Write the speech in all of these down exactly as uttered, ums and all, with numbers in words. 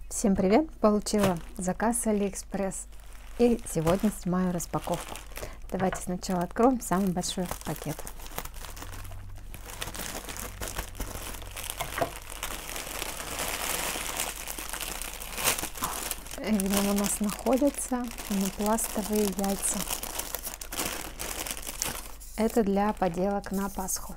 Всем привет! Получила заказ с Алиэкспресс и сегодня снимаю распаковку. Давайте сначала откроем самый большой пакет. В нем у нас находятся пенопластовые яйца. Это для поделок на Пасху.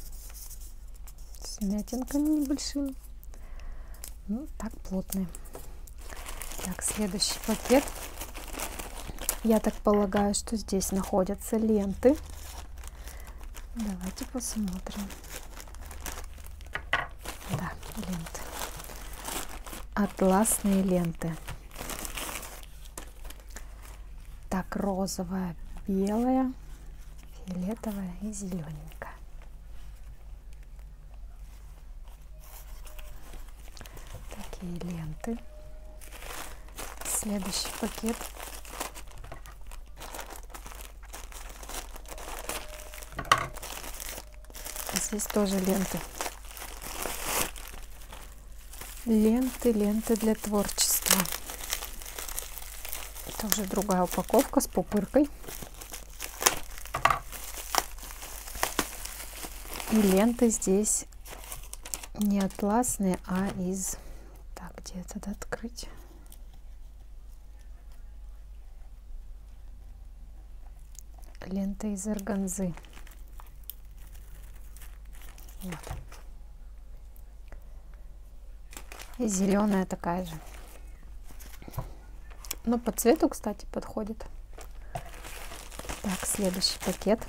С мятинками небольшими. Ну, так плотные. Так, следующий пакет. Я так полагаю, что здесь находятся ленты. Давайте посмотрим. Да, ленты. Атласные ленты. Так, розовая, белая, фиолетовая и зелененькая. Такие ленты. Следующий пакет. Здесь тоже ленты. Ленты, ленты для творчества. Это уже другая упаковка с пупыркой. И ленты здесь не атласные, а из... Так, где это открыть? Лента из органзы. Вот. И зеленая такая же. Но по цвету, кстати, подходит. Так, следующий пакет.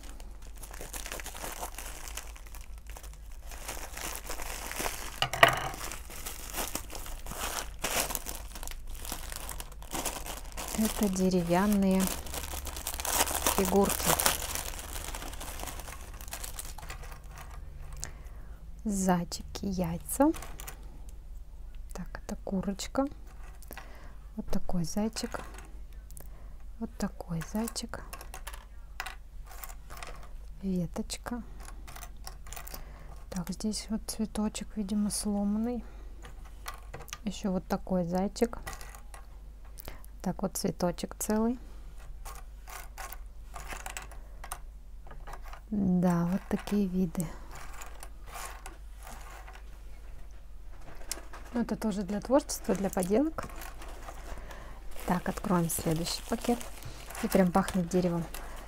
Это деревянные фигурки. Зайчики, яйца. Так, это курочка. Вот такой зайчик. Вот такой зайчик. Веточка. Так, здесь вот цветочек, видимо, сломанный. Еще вот такой зайчик. Так, вот цветочек целый. Да, вот такие виды. Это тоже для творчества, для поделок. Так, откроем следующий пакет. И прям пахнет деревом.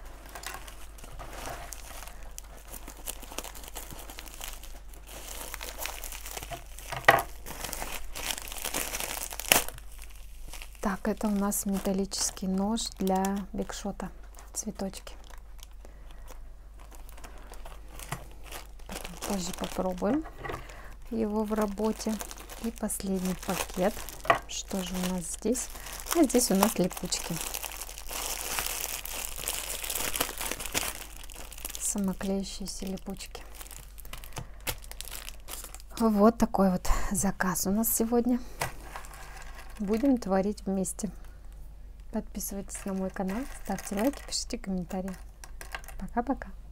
Так, это у нас металлический нож для бигшота. Цветочки. Потом позже попробуем его в работе. И последний пакет. Что же у нас здесь? А здесь у нас липучки. Самоклеющиеся липучки. Вот такой вот заказ у нас сегодня. Будем творить вместе. Подписывайтесь на мой канал, ставьте лайки, пишите комментарии. Пока-пока.